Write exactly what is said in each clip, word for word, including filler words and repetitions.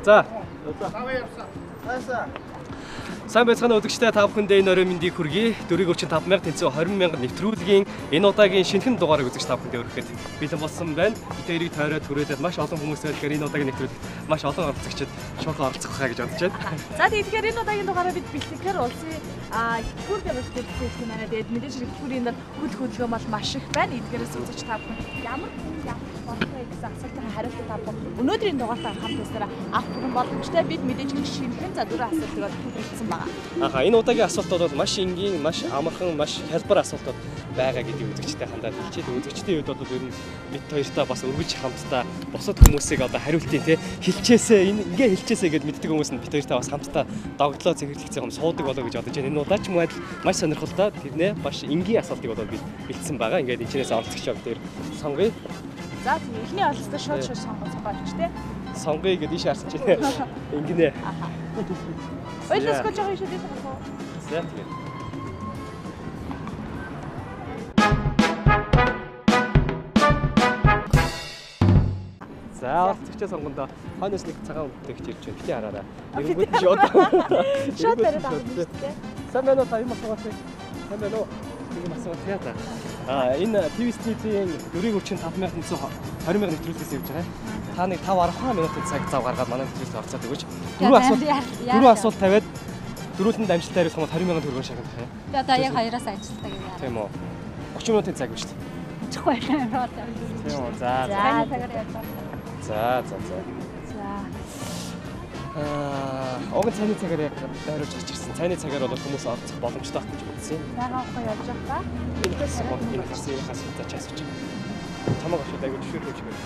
За. Сайн байцгаана үзэгчдээ та бүхэндээ энэ орой мэндийг хүргэе. дөрвийг өрчин тавд мянга тэнцээ двадцать мянга нэвтрүүлгийн энэ удаагийн шинэхэн дугаарыг үзэгч та бүхэндээ өргөхөд бэлэн болсон байна. Эдгээрийг тойроод түрээдээд маш олон хүмүүс ирэхээр энэ удаагийн нэвтрүүлэгт маш олон оролцогчид шууд оролцох хаа гэж бодож байна. За тэгэхээр энэ удаагийн дугаараа бид бэлтгэхээр улсын хөр дэвшилтэйг манай дээд мэдээж хэрэгтүүрийн хөл хөдөлгөөн бол маш их байна. Эдгээрээс үзэгч та бүхэн ямар ямар бодлоо гэсэн асуултын хариулт та бүхэн өнөөдрийн дугаартаа хамт байсараа авах бүрэн боломжтой. Бид мэдээж хэрэг шинэхэн за дөрвөн асуултыг хэлсэн байна. Аха энэ удаагийн асуултууд бол маш энгийн, маш амархан, маш хялбар асуултууд байгаа гэдгийг үзэгчтэй хандаад хэлчихээ. Үзэгчдийн үед бол ер нь бид хоёртаа бас өргөж хамтдаа бусад хүмүүсийг одоо хариултын те хэлчээсээ энэ ингээ хэлчээсээ гэд мэддэг хүмүүс нь бид хоёртаа бас хамтдаа догдлоо цэвэрлэгцээ юм суудаг болоо гэж бодож байна. Энэ удаач юм адил маш сонирхолтой тэрнээ маш энгийн асуултыг бол бид бэлдсэн байгаа. Ингээд энэчнээс оролцогч бид хоёр сонгоё. За тийм эхний ололцоо шууд шууд сонгож байгаа ч тийм. Сонгоё гэдэг ийш харсан чинь ингэнэ. Ойлос гэж байгаа шүү дээ. За тийм. За олцогчтой сонгондоо хойноос нэг цагаан өвдөгч ирж байна. Бити хараарай. Иргэд шууд. Шууд бариад авах юм шүү дээ. Сайн байна уу? Тайм асуугаад. Сайн байна уу? Нэг асуугаад яа. А энэ ти ви Street-ийн дөрвийг өрчин тавд мянга тэнцээ двадцать мянга нэвтрүүлгээс явж байгаа. Та нэг five арга минутын цаг зав гаргаад манай нэвтрүүлэгт орцоод өгөөч. Дөрвөн асуулт дөрвөн асуулт тавиад дөрүүлэнд амжилттай хариулсан бол двадцать мянга төгрөг шагнах юм. Тэгээ одоо яг хоёроос ажилтдаг юм яа. Тийм үү. thirty минутын цаг биш үү? Очихгүй юм байна. Тийм үү. За за. За за за. За. Аа, огт цайны цагаар яг дайруулж очирсан. Цайны цагаар бол хүмүүс орцох боломжтой байх гэж үзсэн. Ягаахгүй явж байгаа. Энэс бол энэ хэрсэн энэ хасалтаа часч. Чамаг очоод аягүй зөвшөөрөх юм.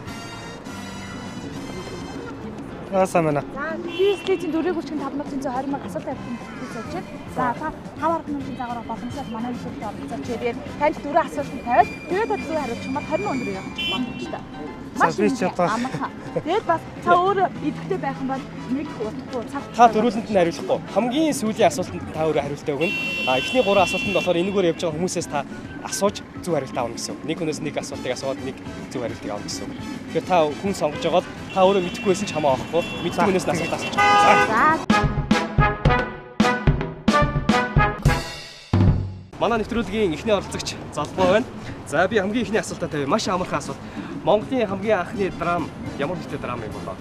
Аа самана. За, физикийн дөрвийг хүчин тавд мянга тwenty мянга асуулт авсан гэж бодож байна. За, та five минутын цагаар боломжтой манай нэвтрүүлэгт оролцож тэгээд танд дөрвөн асуулт тавиад тэгээд зөв хариулж чамд twenty өндөр явах боломжтой. Маш их амархан. Тэгээд бас та өөрөө идэвхтэй байх юм бол нэг удахгүй цаг. Та дөрүүлэнд нь хариулахгүй. Хамгийн сүүлийн асуултанд та өөрөө хариултаа өгнө. А эхний гурван асуултанд болохоор энэгээр явж байгаа хүмүүсээс та асууж зөв хариулт авах гэсэн. Нэг хүнээс нэг асуултыг асууад нэг зөв хариултыг авах гэсэн. Тэгэхээр та хүн сонгож байгаад та өөрөө мэдэхгүй байсан ч хамаа авахгүй. Мэддэг хүнээс нь асуулт асууж. За. Манай нэвтрүүлгийн эхний оролцогч залбаа байна. За би хамгийн эхний асуултаа тавья. Маш амархан асуулт. Монголын хамгийн анхны драм ямар нэгтэй драм юм болоо?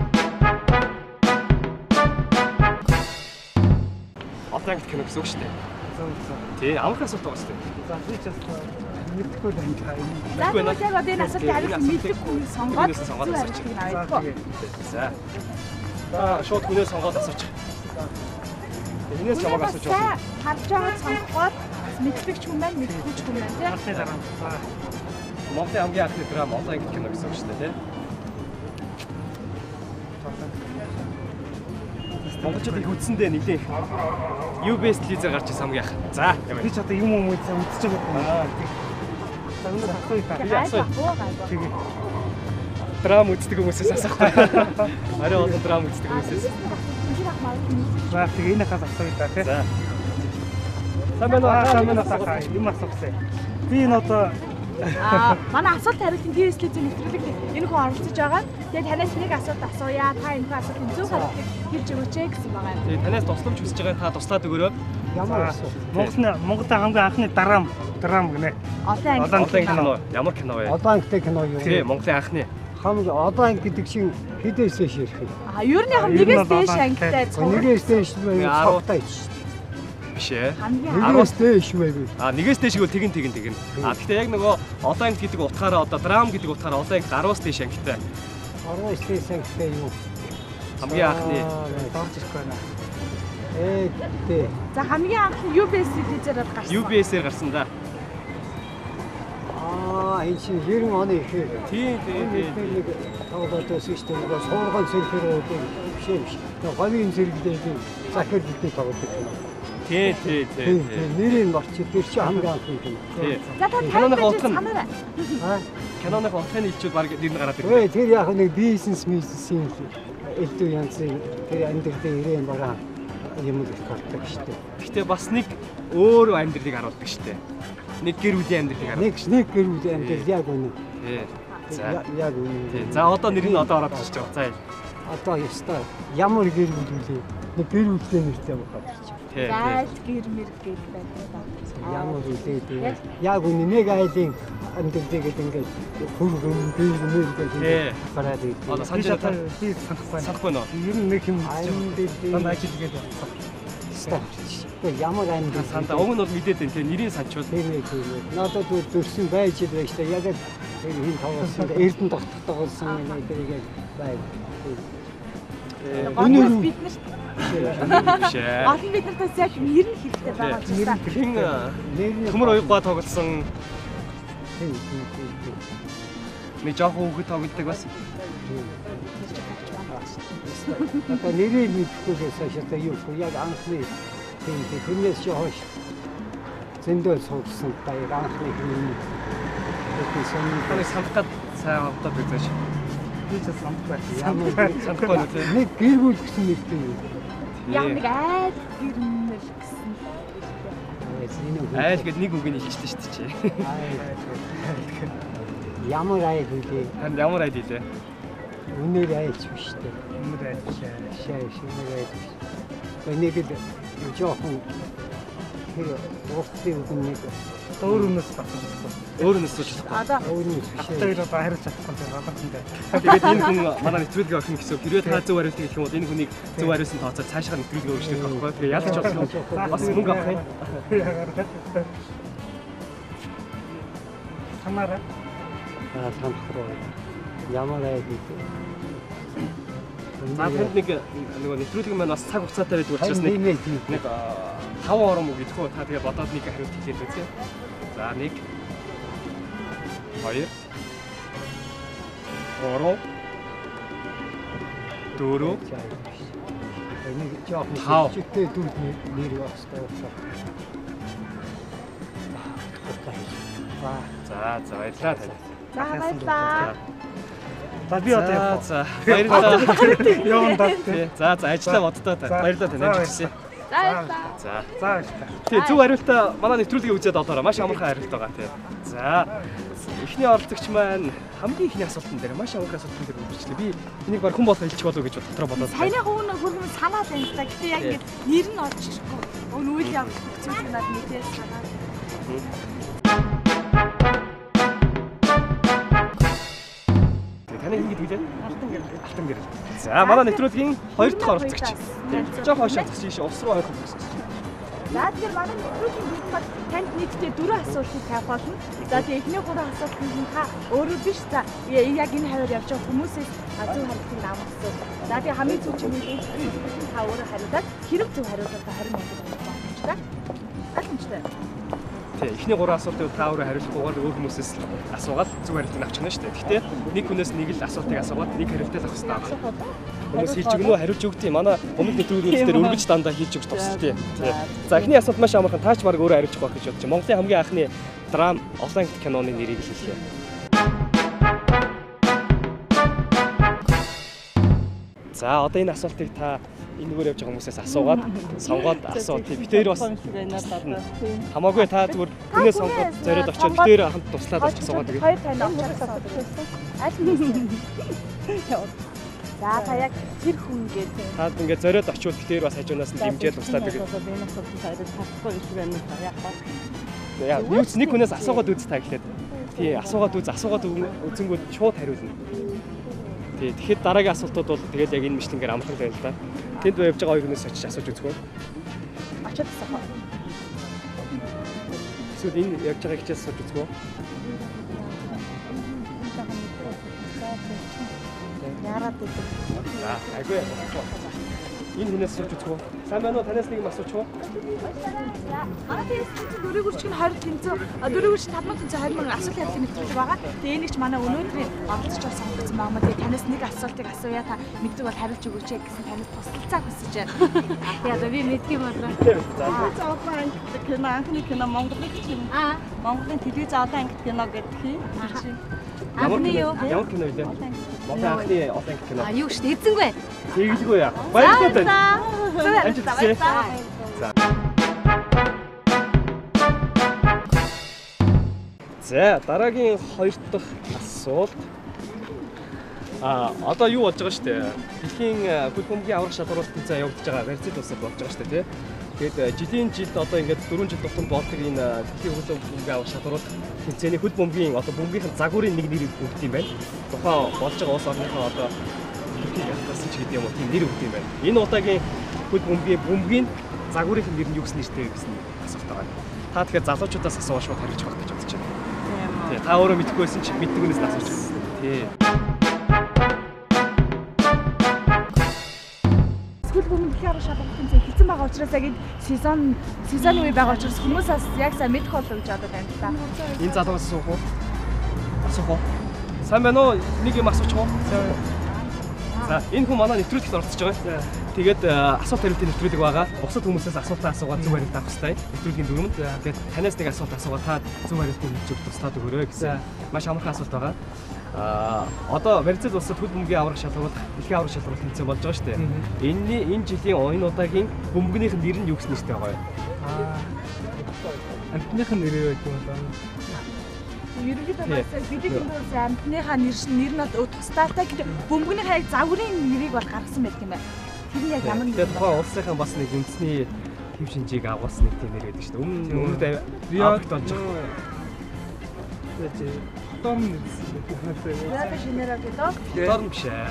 Одоо ингэ кино гэсэн үг шүү дээ. Тий, амархан асуулт байгаа шүү дээ. За би ч бас мэдхгүй байна. За тэгвэл яг одоо энэ асуултыг хариулах мэдхгүй сонгоод сонгоод асуучих. За. За. За шууд хүнээс сонгоод асуучих. Энээс чамаг асууж байна. Харж байгаа сонгохоор мэддэг ч юм байна, мэдхгүй ч юм байна тийм. Монголын хамгийн анхны драм одоо ингэ кино гэсэн үг шүү дээ, тийм. Монголчууд их үзсэндээ нэлээ. ю би эс телевизээр гарч ирсэн хамгийн анх. За, би ч одоо юм юм үзэж үзэж байгаа юм. За өнөөдөр асууя та. Би асууя. Тэгээ. Драм үздэг хүмүүсээс асуухгүй. Арай олон драм үздэг хүмүүсээс. За тэгээ энэ хас асууя та тий. За. Сайн байна уу? Сайн байна уу? Юм асуусан. Би энэ одоо Аа, манай асуулт хариултын ти ви телевизийн нэвтрүүлэг энэ хүн оролцож байгаа. Тэгээд танаас нэг асуулт асууя. Та энэ асуултын зөв хариултыг хэлж өгөөч гэсэн байгаа юм. Тэгээд танаас тусламж хүсэж байгаа та туслаад өгөөрэй. ямар асуулт? Монголын Монголын хамгийн анхны драм драм гинэ. Одоо Одоо кино ямар кино вэ? Одоо ангитай кино юу? Тий, Монголын анхны. Хамгийн одоо анги гэдэг чинь хэдээс дэш ирэх юм? Аа, ер нь яг нэгээс дээш ангитай цогц. Нэгээс дэш цогтой ч. Биш ээ. Нэгээс дэш байв. А нэгээс дэш гэвэл тэгин тэгин тэгин. А гэхдээ яг нөгөө одоо анги гэдэг утгаараа одоо драм гэдэг утгаараа одоо анги гаруус дэш ангитай. Гаруус дэш ангитай юу? Хамгийн анхны дорж ирэх байна. Ээ тий. За хамгийн анхны ю би эс телевизээр гарсан. ю би эс-ээр гарсан да. Аа энэ чинь ninety оны их. Тий, тий, тий. Тоглоодоос шүү дээ. Суурган цэрхэр үүдээ биш юм шиг. Говийн зэрэглээд захир бидний тоглодог юм. Тий, тий, тий. Нэрийг марчид тэр чи хамгийн анхны юм. Тий. За та киноны утга нь Аа киноны утганы хэлчүүд баг нэр нь гараад ирнэ. Өө тэр яг нэг бизнес бизнесийн элдв янзын тэр амьдралын ирээн бараа юм л гардаг шүү дээ. Гэхдээ бас нэг өөр амьдралыг харуулдаг шүү дээ. Нэг гэр бүлийн амьдралыг харуулдаг. Нэг нэг гэр бүлийн амьдрал яг үнэ. Тий. За яг үнэ. Тий. За одоо нэр нь одоо ороод ирж байгаа. За. одоо ёстой ямар гэр бүл үлээ нэг гэр бүлтэй нэртэй байгаа гэж. Тий. Зайл гэр мэр гэж байдаг та. Ямар үлээ тэгээд яг үнэ нэг айлын амьдралыг ингээд хөргөн гэр мэр гэж хараад дээ. Одоо санаж та би санахгүй. санахгүй нөө. Ер нь нэг юм анд ажил гээд байна. Ямар амьд сандаа уг нь бол мэдээд байна те нэрийн санчуул. Тийм ээ тийм ээ. Надад дүрсэн байж л байж та яг энэ тавсан эрдэнэ тогтоолсон нэг тэрийг байг. Өнөө бид нар Биш ээ. олон бид нартаас яг нэр нь хэрэгтэй байгаа ч гэсэн. Хин төмөр уяггаа тоглосон тийм тийм тийм. нэг жоохон хүүхэд тоглодог бас. Одоо нэрээ мэдхгүйээс шатаа юу яг анхны тийм тэрнээс хойш зөндөө сонссон баяр анхны юм. Таны санах гад сайн авдаад үзэж. би ч санахгүй. Ямар санахгүй нэ. Нэг гэр бүл гэсэн нэртэй юм. Яг нэг айл гэр мэр гэсэн. Айл гэд нэг үг нь хэлчихсэн шүү дээ чи. Ямар айл үлээ. Харин ямар айл илээ? Үнээр айлч биш дээ. Өмнөд айлч. Шаа шинээр айлч. Энийг л жоохон тэр ууртын үг нэг Өөр өмнөөс батсан. Өөр нь сууж чадахгүй. Одоо өөрөөс биш. Тэгээд одоо хариуц чадахгүй байгаа юм. Тэгээд энэ хүн манай нэвтрүүлгээ орхин гэсэн. Хэрвээ та зөв хариулт хэлэх юм бол энэ хүнийг зөв хариулсан тооцоод цаашаа нэвтрүүлгээ өгч байгаа байхгүй. Тэгээд ялч болно. Бас мөнгө авах юм. Хамаараа. Аа санахгүй. Ямар айл үлээ. За тэнд нэг нөгөө нэвтрүүлэг маань бас цаг хугацаатай байдаг учраас нэг нэг нэг таван ором үг гэдэггүй та тэгээ бодоод нэг хариулт хэлээд үзье. За нэг хоёр гурав дөрөв нэг жоохон Тав. чигтэй дүр нэр явахтай болсоо. За за баярлалаа тань. за баярлаа. За би одоо явах. За баярлалаа. Явна да. За за ажиллаа боддоо та. Баярлалаа тань ажилласан. За баярлаа. За. За баярлалаа. Тий зөв хариултаа манай нэвтрүүлгээ үзээд одоороо маш амархан хариулт байгаа тий. За эхний оролцогч маань хамгийн ихний асуултан дээр маш амархан асуултан дээр үргэлжлээ. Би энийг баг хүн болоо хэлчих болов гэж дотроо бодоод байна. Саяны хүн хөргөн санаад байна л да. Гэтэ яг ингэ нэр нь орж ирэхгүй. Өн үйл явдал хүчтэй надад мэдээс санаад. Таны ингэ хэлээ? Алтан гэрэл. Алтан гэрэл. За манай нэвтрүүлгийн хоёр дахь оролцогч. Жохоо хойшоо тийш ус руу ойрхон гэсэн. За тэгэхээр манай нэвтрүүлгийн бид бол танд нийтдээ дөрвөн асуултыг тавих болно. За тэгээ эхний гурван асуулт нь та өөрөө биш за яг энэ хавар явж байгаа хүмүүсээс зөв хариултыг авахсан. За тэгээ хамгийн зөв чинь та өөрөө хариулаад хэрэг зөв хариулаад харин мөнгө авах боломжтой. Ойлгомжтой. Тий, эхний гурван асуултыг та өөрөө хариулахгүйгээр өөр хүмүүсээс асуугаад зөв хариултыг авч чадна шүү дээ. Гэхдээ нэг хүнээс нэг л асуултыг асуугаад нэг хариултыг авах хэрэгтэй байна. Хүмүүс хэлж өгнө үү, хариулж өгдөг. Манай өмнөх нэвтрүүлгүүд дээр өргөж дандаа хийж өгч тусалтай. Тий. За эхний асуулт маш амархан таач баг өөрөө хариулж байгаа гэж бодож байна. Монголын хамгийн анхны драм олон ангит киноны нэрийг хэлье. За одоо энэ асуултыг та энэ нүгээр явж байгаа хүмүүсээс асуугаад сонгоод асуу. Тий. Бид хоёр бас хамаагүй та зүгээр хүнээс сонгоод зориод очиод бид хоёр хамт туслаад авч асуугаад тэгээд хоёр тань авч асууад байсан. Аль нь? За та яг тэр хүн гэдэг. Таад ингээд зориод очиод бид хоёр бас хажуунаас нь дэмжиж туслаад тэгээд Энэ асуултанд хариулт чадахгүй гэж байна уу? Яг гоо. яа юуц нэг хүнээс асуугаад үз та гэхлээр тий асуугаад үз асуугаад үзэнгүүд шууд хариулна. Тий тэгэхэд дараагийн асуултууд бол тэгэл яг энэ мэтлэнгээр амархан байна л да. Тэнд явж байгаа хоёр хүнээс очиж асууж үзэх үү? Очоод асуух. Эсвэл энэ явж байгаа хичээс асууж үзэх үү? Яарад гэдэг. За айгүй. Энэ хүнээс асууж үзэх үү? Сайн байна уу? Танаас нэг юм асууч уу? Аа тэгээд дөрөв гүрчгийн хоёр тэнцүү дөрөв гүрч таван тэнцүү хоёр мянга асуулт явуулсан нэвтрүүлэг байгаа. Тэгээ энийг ч манай өнөөдрийн оролцож байгаа сонгогдсон байгаа. Тэгээ танаас нэг асуултыг асууя та мэддэг бол хариулж өгөөч гэсэн танаас тусалцаа хүсэж байна. Тэгээ одоо би мэдгий болоо. За олон ангит кино анхны кино Монголын кино. Аа Монголын телевиз олон ангит кино гэдэг хий. анхны юу? Ямар кино вэ? Монголын анхны олон ангит кино. Аа юу шүү дээ эзэнгүй. Тэгэлгүй яа. Баярлалаа тань. За. За. За дараагийн хоёр дахь асуулт. А одоо юу болж байгаа шүү дээ. Дэлхийн хөл бөмбөгийн аврах шалгуулалт тэмцээн явагдаж байгаа барьцаал улсад болж байгаа шүү дээ. Тэгээд жилийн жилд одоо ингээд дөрвөн жил тутам болдог энэ дэлхийн хөл бөмбөгийн аврах шалгуулалт тэмцээний хөл бөмбөгийн одоо бөмбөгийн загварын нэг нэр өгдөг юм байна. Тухайн болж байгаа улс орныхоо одоо Туркийг ялгасан ч гэдэг юм уу тийм нэр өгдөг юм байна. Энэ удаагийн хөл бөмбөгийн бөмбөгийн загварын нэр нь юу гэсэн нэртэй гэсэн асуулт байгаа. Та тэгэхээр залуучуудаас асууж шууд харж байгаа гэж бодож байна. Тийм. Та өөрөө мэдэхгүй байсан ч мэддэг хүнээс асууж байна. Тийм. Хөл бөмбөгийн аврах шалгуулалт тэмцээн хэлсэн байгаа учраас яг энэ сезон сезоны үе байгаа учраас хүмүүсээс яг сайн мэдэх болов гэж бодож байна л да. Энэ залуугаас асуух уу? Асуух уу? Сайн байна уу? Нэг юм асуучих уу? За, энэ хүн манай нэвтрүүлэгт оролцож байгаа. Тэгээд асуулт хариултын нэвтрүүлэг байгаа. Бусад хүмүүсээс асуултаа асуугаад зөв хариулт авах хэрэгтэй. Нэвтрүүлгийн дүрмэнд. Тэгээд танаас нэг асуулт асуугаад та зөв хариултыг хэлж тусдаад өгөөрэй гэсэн маш амархан асуулт байгаа. Аа, одоо барьцаал улсад хөл бөмбөгийн аврах шалгуулалт, дэлхийн аврах шалгуулалт тэмцээн болж байгаа шүү дээ. Энэний энэ жилийн энэ удаагийн бөмбөгнийх нь нэр нь юу гэсэн нэртэй байгаа юм? Аа. Амтных нь нэрээ байдаг юм байна. Ерөнхийдөө бас бидний хүмүүс амтныхаа нэр шин нэр нь бол тусдаатай гэдэг бөмбөгнийхээ яг загварын нэрийг бол гаргасан байдаг юм байна. Тэр нь яг ямар нэр вэ? Тэгээд тухайн улсынхаа бас нэг үндэсний хэв шинжийг агуулсан нэг тийм нэр байдаг шүү дээ. Өмнө өмнөд Риод болж байгаа. Тэгээд Дорн нэрсэн юм. Яг шинээрээ гэдэг. Дорн биш ээ.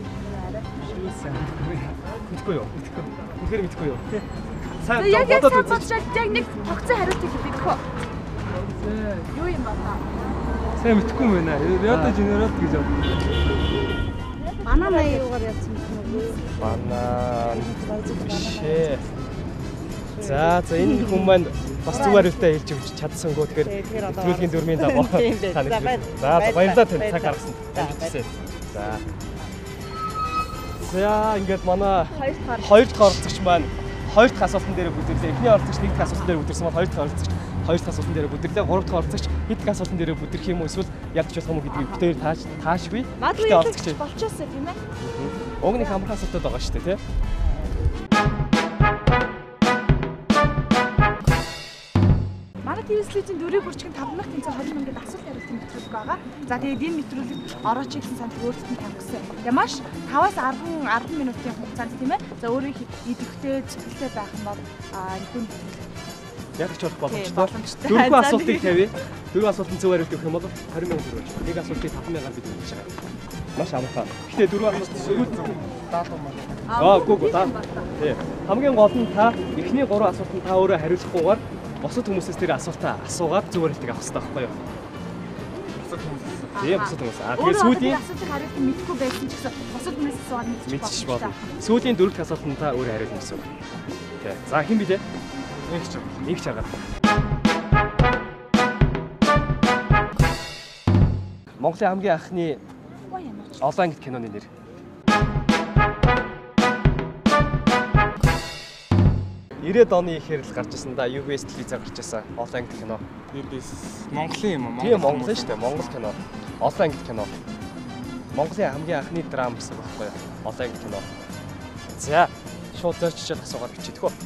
Мэдгүй юу? Үнэхээр мэдгүй юу? Сайн бодоод үзэж. Яг нэг тогтсон хариултыг хэлдэг хөө. Юу юм ба та? Сайн мэдгүй юм байна. Риото Женерал гэж бод. Банан аюугаар явсан юм уу? Банан. Бишээ. За за энэ хүн маань бас зөв хариултаа хэлж өгч чадсангүй тэгэхээр нэвтрүүлгийн дүрмийн дагуу тань. За за баярлалаа тань цаг гаргасан. За. За ингээд манай хоёр дахь оролцогч маань хоёр дахь асуултан дээр бүдэрлээ. Эхний оролцогч нэг дахь асуултан дээр бүдэрсэн бол хоёр дахь оролцогч хоёр дахь асуултан дээр бүдэрлээ. Гурав дахь оролцогч хэд дахь асуултан дээр бүдэрх юм уу эсвэл ядч болох юм уу гэдгийг бүтээр тааш таашгүй. Магадгүй оролцогч болчихсон тийм ээ. Уг нэг амархан асуултууд байгаа шүү дээ тий. Телевизлийн дөрвийн бүрчгийн таван дахь тэмцээн хоёр мянга асуулт хариултын нэвтрүүлэг байгаа. За тэгээд энэ нэвтрүүлэг орооч гэсэн санал өөрсдөд нь тавьсан. Тэгээ маш таваас арван минутын хугацаанд тийм ээ. За өөрөө идэвхтэй зөрчилтэй байх нь бол энэ яг ч болох боломжтой. Дөрвөн асуултыг тавья. Дөрвөн асуултын зөв хариулт өгөх юм бол двадцать мянга төгрөг болж байна. Нэг асуултыг таван мянгаар бид өгч байгаа. Маш амархан. Гэтэ дөрвөн асуулт сүүл даатуу маань. Аа гоо гоо даа. Тий. Хамгийн гол нь та эхний гурван асуултанд та өөрөө хариулахгүйгээр босод хүмүүсээс тэр асуултаа асуугаад зөв хариултыг авах хэрэгтэй байхгүй юу? Босод хүмүүс. Тийм босод хүмүүс. Аа тэгээд сүүлийн асуултыг хариулт мэдгүй байсан ч гэсэн босод хүмүүсээс асуугаад мэдчих болно. Сүүлийн дөрөв дахь асуултанд та өөрөө хариулна гэсэн үг. Тий. За хэн бэ те? Нэг ч байгаа. Нэг ч байгаа. Монголын хамгийн анхны олон ангит киноны нэр. ирээд оны ихээр л гарч ирсэн да. ю би эс телевизээр гарч ирсэн. Олон ангит кино. ю би эс Монголын юм уу? Тийм Монгол шүү дээ. Монгол кино. Олон ангит кино. Монголын хамгийн анхны драм гэсэн байхгүй юу? Олон ангит кино. За, шууд зорчиж асуугаад бичиж төгөө.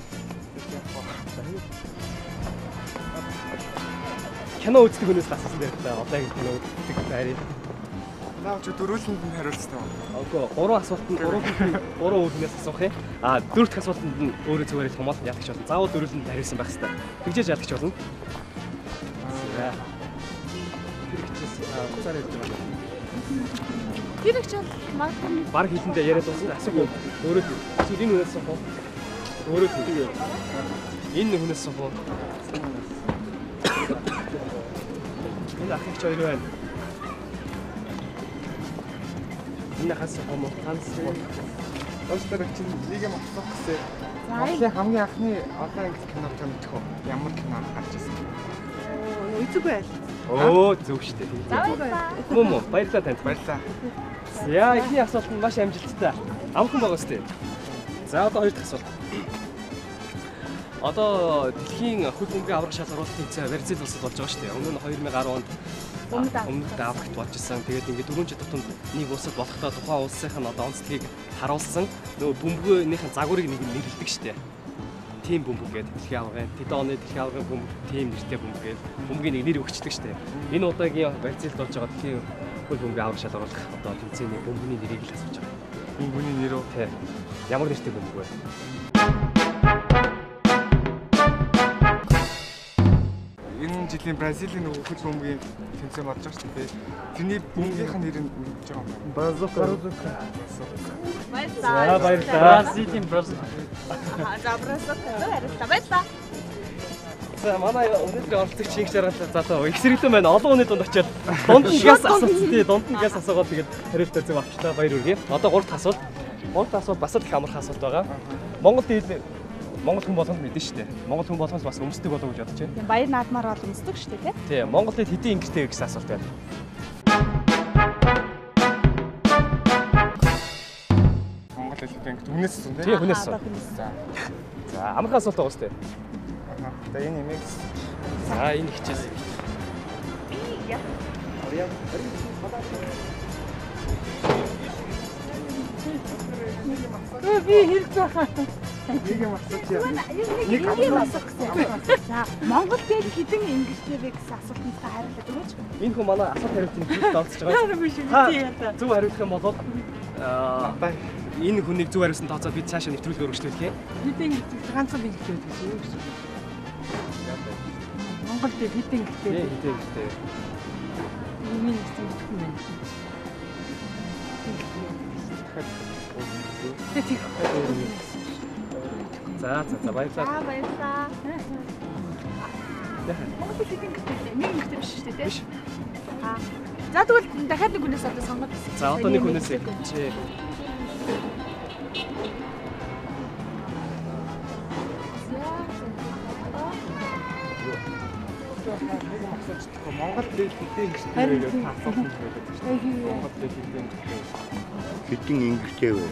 Кино үздэг хүнээс асуусан дээр та олон ангит кино үздэг байрыг. Наа ч дөрвөлөнд нь хариулцсан юм. Окей, гурван асуултанд гурван гурван үүднээс асуух юм. А дөрөв дахь асуултанд нь өөрөө зүгээр л хамаал ядагч болно. Заавал дөрвөлөнд хариулсан байх хэрэгтэй. Тэгжээж ядагч болно. За. Хэрэгчээс хуцаар хэлж байгаа. Хэрэгч бол магадгүй баг хилэндээ яриад дуусна. Асуух уу? Өөрөө эсвэл энэ хүнээс асуух уу? Өөрөө хэлээ. Энэ хүнээс асуух уу? Энэ ахигч хоёр байна. Энэ хасах юм уу? Хансах уу? Өөрөөр чинь нэг юм асуух гэсэн. Монголын хамгийн анхны олон ангит кино томдох уу? Ямар кино гарч ирсэн? Үзэг байл. Оо, зөв шүү дээ. Мөн мөн, баярлалаа танд. Баярлалаа. Яа, эхний асуулт нь маш амжилттай. Амархан байгаа шүү дээ. За, одоо хоёр дахь асуулт. Одоо дэлхийн хөл бөмбөгийн аврах шалгуулалтын тэмцээн барьцаал улсад болж байгаа шүү дээ. Өмнө нь two thousand ten онд өмнөд аврагт болж исэн. Тэгээд ингээд дөрвөн жил тутамд нэг улсад болохдоо тухайн улсынх нь одоо онцлогийг харуулсан. Нөгөө бөмбөгнийхэн загварыг нэг нэрлэдэг шүү дээ. Тим бөмбөг гэдэг дэлхийн аврагын тэд оны дэлхийн аврагын бөмбөг тим нэртэй бөмбөг гэдэг бөмбөгийн нэг нэр өгчдөг шүү дээ. Энэ удаагийн барьцаалд болж байгаа дэлхийн хөл бөмбөгийн авраг шалгаруулах одоо тэмцээний бөмбөний нэрийг л асууж байгаа. Бөмбөний нэр үү? Тий. Ямар нэртэй бөмбөг вэ? Энэ жилийн Бразилийн нөгөө хөл бөмбөгийн тэмцээн болж байгаа шүү дээ. Тэрний бөмбөгийнх нь нэр нь гэж байгаа юм байна. Бразука. За баярлалаа. Бразилийн Бразил. Аа за Бразил баярлалаа. Баярлалаа. За манай өнөөдрийн оролцогч шинж жаргалтай заатаа эксэрэгдэн байна. Олон хүний дунд очиод дунд нь газ асуусан тий дунд нь газ асуугаад тэгээд хариултаа зөв авчлаа. Баяр үргээ. Одоо гуравт асуулт. Гуравт асуулт бас л их амархан асуулт байгаа. Монгол хэл Монгол хүн болгонд мэдэн шүү дээ. Монгол хүн болгонд бас өмсдөг болов гэж бодож байна. Тийм баяр наадмаар бол өмсдөг шүү дээ тий. Тий, Монгол хэл хэдийн ангиртэй вэ гэсэн асуулт байна. Монгол хэл хэдийн ангирт үнээс зүн Тий, хүнээс. За. За. За, амархан асуулт байгаа шүү дээ. За энэ имийг За, энэ хичээс. Өө би хэрэг байгаа. нэг юм асууж яа. Нэг юм асуух гэсэн. За, Монгол хэл хэдэн ангиртэй вэ гэсэн асуултанд хариулаад өгөөч. Энэ хүн манай асуулт хариултын хэлд онцож байгаа. Зөв хариулах юм бол аа энэ хүнийг зөв хариулсан тооцоод бид цаашаа нэвтрүүлгээр өргөжлүүлэх юм. Хэдэн ганцхан бэлтгэж байсан юм гэсэн. Монгол хэл хэдэн Тий, гэдэг. хэдийн ангиртэй. Миний гэсэн юм байна. За, за, за баярлалаа. За баярлалаа. Монгол хэл хэдэн ангиртэй вэ? Нэг ангиртэй биш шүү дээ тий. Аа. За тэгвэл дахиад нэг хүнээс одоо сонгоод хэлсэн. За, одоо нэг хүнээс хэлчихье. Монгол хэл хэдийн ангиртэй вэ гэж асуусан байдаг шүү дээ. Монгол хэл хэдийн ангиртэй. Хэдэн ангиртэй вэ?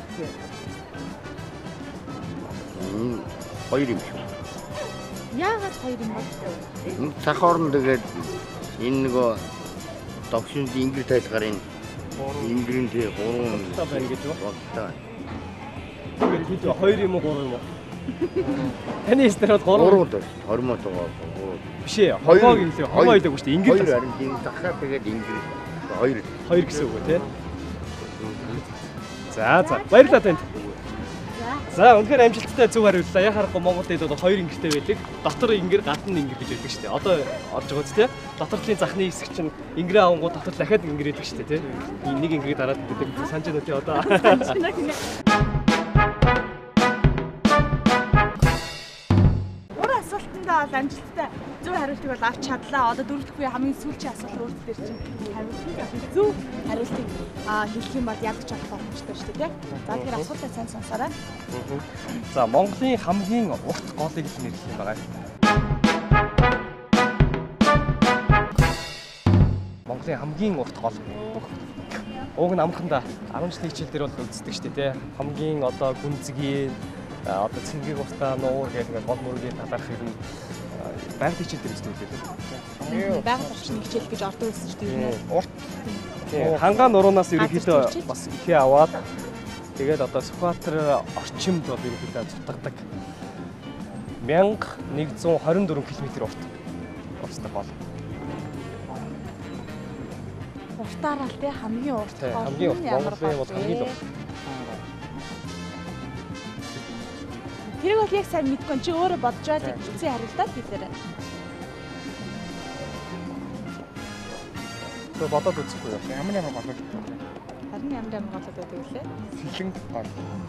Мм хоёр юм шүү. Яагаад хоёр юм бэ? Энэ цаг хооронд тэгээд энэ нөгөө тогшин ангир тайлгаар энэ ангирын тий гурван Та байна гэж үү? болтой. Тэгээд хэд вэ? Хоёр юм уу, гурав юм уу? Таны стереот гурав. Гурван доо хормоо байгаа гурван. Биш ээ. Хогоог юм лээ. Хогоо идэг шүү дээ. Ингэр Хоёр харин тийм дахиад тэгээд ангир хоёр. хоёр гэсэн үг үү те? За, за. Баярлалаа танд. За, үнэхээр амжилттай зөв хариуллаа. Яг харахгүй Монгол хэл бол хоёр ангиртэй байдаг. Дотор ангир, гадна ангир гэж байдаг шүү дээ. Одоо орж байгаа үст те. Доторлын захны хэсэг чинь ангирээ авангуу дотор дахиад ангир байдаг шүү дээ те. Нэг ангирыг дараад байдаг. Санаж байна тий одоо. Өөр асуултандаа бол амжилттай зөв хариултыг бол авч чадлаа. Одоо дөрөвдөх үе хамгийн сүүлийн асуулт өөрт дээр чинь хариултыг зөв хариултыг аа хэлэх юм бол ялгч болох боломжтой шүү дээ. За тэгэхээр асуултаа сайн сонсоорой. За, Монголын хамгийн урт голыг л нэрлэх юм байгаа. Монголын хамгийн урт гол. Уг нь амарханда арван жилийн хичээл дээр бол үздэг шүү дээ тий. Хамгийн одоо гүнзгий одоо цэнгийг устаа нуур гэх ингээд гол мөргийн талаарх юм байгаль хичээл дээр үздэг үү? Байгаль орчны хичээл гэж ордог байсан шүү дээ. Урт Хангаан нуруунаас ерөнхийдөө бас ихээ аваад тэгээд одоо Сүхбаатар орчимд бол ерөнхийдөө зутгадаг. мянга нэгдүгээр хорин дөрвөн км урт. Урттай гол. Уртаараа л тий хамгийн урт Тий, гол хамгийн урт нь ямар Монголын бол гол хамгийн л вэ? урт. Тэрийг бол яг сайн мэдгүй чи өөрөө бодож байгаа л үгүй хариултаа хэлээрэй. Тэг бодоод үзэхгүй юу? ямар ямар голод Харин ямар ямар голод байдаг вүлээ? сэлэнг гол.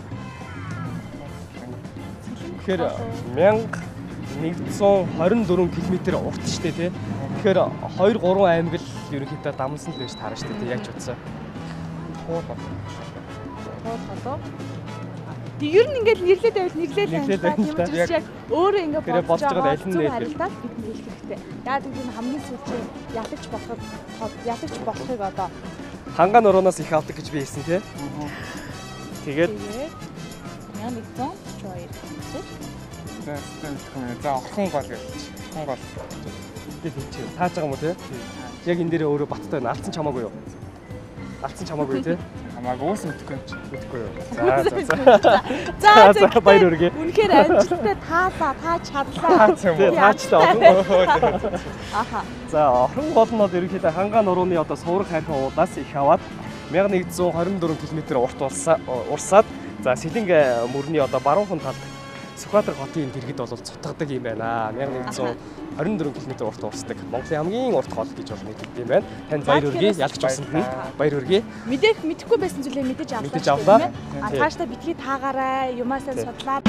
Тэгэхээр мянга нэгдүгээр хорин дөрвөн км урт шүү дээ тий. Тэгэхээр хоёр гурван аймаг л ерөнхийдөө дамсан л байж таарна шүү дээ тий. Яг ч утсаа. Хуу гол. Хоол голоо. Ер нь ингээд нэрлээд байвал нэрлээд Нэрлээд байна. байна л да. Тийм учраас яг өөрөө ингээд Тэрээ бодож байгаа аль нь зөв нээд вэ? харилцаад бид хэлэх хэрэгтэй. Яагаад гэвэл хамгийн сүүлчээ ятагч болохыг ятагч болохыг одоо Хангаан нуруунаас их авдаг гэж би хэлсэн тий. Тэгээд тэгээд яа нэг зон ч хоёр тийм. За стен за охин гол гэж. Охин гол. би хэлчихээ. Тааж байгаа юм уу тий? Яг энэ дээрээ өөрөө баттай байна. Алдсан ч хамаагүй юу? Алдсан ч хамаагүй тий. Хамаагүй уус мэдхгүй юм чи. Мэдгүй юу. За за за. За за баяр хүргэе. Үнэхээр амжилттай таалаа, таа чадлаа. Тэгээ таачлаа. Аха. За орон голнод ерөнхийдөө хангаан нурууны одоо сувраг хайрхан уулаас их аваад мянга нэгдүгээр зуун хорин дөрвөн км урт урсаад за Сэлэнг мөрний одоо баруухан талд Сүхбаатар хотын дэргэд бол цутгадаг юм байна. мянга нэгдүгээр зуун хорин дөрвөн км урт урсдаг. Монголын хамгийн урт гол гэж бол нэрлэдэг юм байна. Танд баяр хүргэе. Ялгч усанд нь баяр хүргэе. Мэдэх мэдэхгүй байсан зүйлээ мэдэж авлаа. Мэдэж авлаа. А цаашдаа битгий таагаарай, юмасаа судлаад.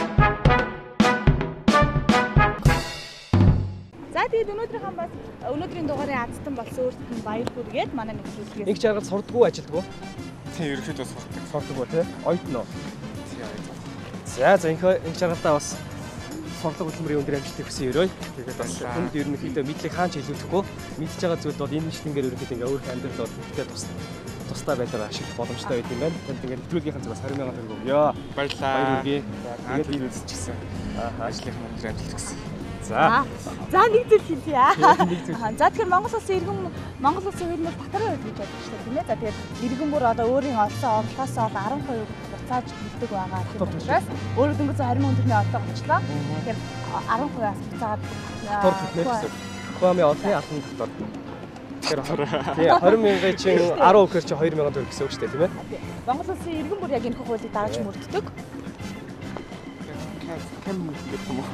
За тэгээд өнөөдрийнхэн бас өнөөдрийн дугаарыг азтан болсон өөртөө нь баяр хүргээд манай нэвтрүүлгээс Нэг жаргал сурдаггүй ажилддаг уу? Тийм ерөөхдөө сурдаг. Сурдаггүй тий. Ойтно. За за энэ энэ жаргалдаа бас сурлаг хөтөлмөрийн өндөр амжилтыг хүсье өрөөй. Тэгээд бас хүнд ерөнхийдөө мэдлэг хаанч илүүдэхгүй мэдж байгаа зүйл бол энэ мэтлэнгээр ерөнхийдөө ингээ өөрийнхөө амьдралд бол мэдээ тус тустай байдлаар ашиглах боломжтой байт юм байна. Танд ингээ нэвтрүүлгийнхаа зүгээс харин мянган төгрөг өгье. Баярлалаа. Баяр хүргэе. Тэгээд энэ үзчихсэн. Аа ажлынхаа өндөр амжилт хүсье. За. За нэг зүйл хэлье. За тэгэхээр Монгол улсын иргэн Монгол улсын хууль нь татвар байдаг гэж бодож байна тийм ээ. За тэгээд иргэн бүр одоо өөрийн олсон орлогоос бол арван хувийг буцааж төлдөг байгаа тийм учраас өөрөөр дөнгөж харин өндөрний орлого очлоо. Тэгэхээр арван хувиас буцаад татвар төлнө гэсэн. Хөөмийн олны албан татвар. Тэгэхээр тий хорин мянган чинь арван үгээр чи хоёр мянган төгрөг гэсэн үг шүү дээ тийм ээ. Монгол улсын иргэн бүр яг энэ хуулийг дагаж мөрддөг. Кем гэх юм уу?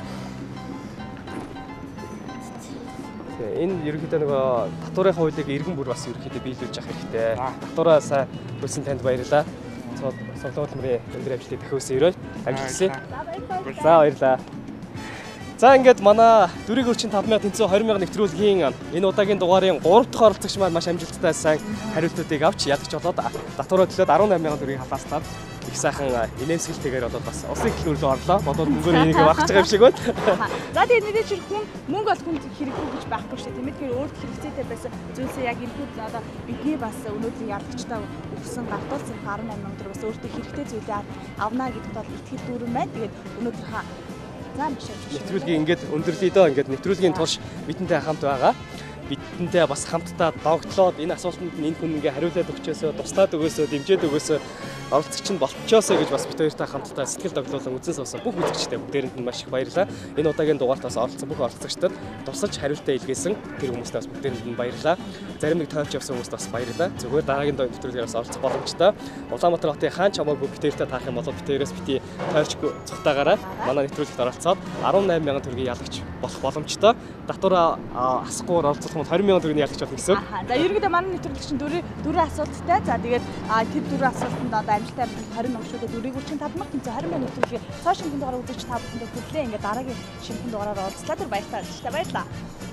Энэ ерөнхийдөө нөгөө татварын хуулийг иргэн бүр бас ерөнхийдөө биелүүлж авах хэрэгтэй. Татвараа сайн хөлсөн танд баярлалаа. Сурлаг хөтөлмөрийн өндөр амжилтыг дахиулсан өрөөй. Амжилтсаа. За баярлалаа. За ингээд манай дөрвийн өрчин тавд мянга тэнцээ двадцать мянга нэвтрүүлгийн энэ удаагийн дугаарын гурав дахь оролцогч маань маш амжилттай сайн хариултуудыг авч ядагч болоод татвараа төлөөд арван найман мянган төгрөгийг халааслаад их сайхан инээмсэглэлтэйгээр болоод бас улсын төлөөлөлөө орлоо. Бодоод мөнгөөр энийг авах гэж байгаа юм шиг байна. За тэгээд мэдээж хүн мөнгө бол хүнд хэрэггүй гэж байхгүй шүү дээ. Тийм ээ. Тэгэхээр өөрт хэрэгцээтэй байсан зүйлсээ яг энэ хүн одоо бидний бас өнөөдрийн ядагчтай өгсөн гартуулсан арван найман мянган төгрөг бас өөртөө хэрэгтэй зүйлээ авнаа гэдэгт бол итгэл дүүрэн байна. Тэгээд өнөөдрийнхаа за маш их нэвтрүүлгийн ингээд өндөрлөе дөө ингээд нэвтрүүлгийн турш бидэнтэй хамт байгаа. Бидэнтэй бас хамтдаа догтлоод энэ асуултанд энэ хүн ингээ хариулаад өгчөөсөө, туслаад өгөөсөө, дэмжиж өгөөсөө оролцогч нь болчихоосоо гэж бас бид хоёртай хамтдаа сэтгэл доглуулан үзэн суусан бүх үзэгчтэй бүгдээрэнд нь маш их баярлалаа. Энэ удаагийн дугаартаас оролцсон бүх оролцогчдод тусалж хариултаа илгээсэн тэр хүмүүстээ бас бүгдээрэнд нь баярлалаа. Зарим нэг тойлж явсан хүмүүст бас баярлалаа. Зүгээр дараагийн нэвтрүүлгээс оролцох боломжтой. Улаанбаатар хотын хаан чамаагүй бид хоёртай таах юм бол бид хоёроос бити тойлж цугтаагаараа манай нэвтрүүлэгт оролцоод арван найман мянган төгрөгийн ялагч болох боломжтой. Татвараа асахгүйгээр оролцох юм двадцать мянган төгрөгийн ялагч болох гэсэн. За ерөнхийдөө манай нэвтрүүлэгч чинь дөрвөн дөрвөн асуулттай. За тэгээд тэр дөрвөн асуултанд одоо амжилттай двадцать мянган шүдэ дөрвийг үрчин тавд мянга тэнцээ двадцать мянган нэвтрүүлгээ цааш шинхэн дугаараа үзэж та бүхэндээ хүлээн ингээд дараагийн шинхэн дугаараар уулзлаа. Тэр баярлалаа. Баярлалаа.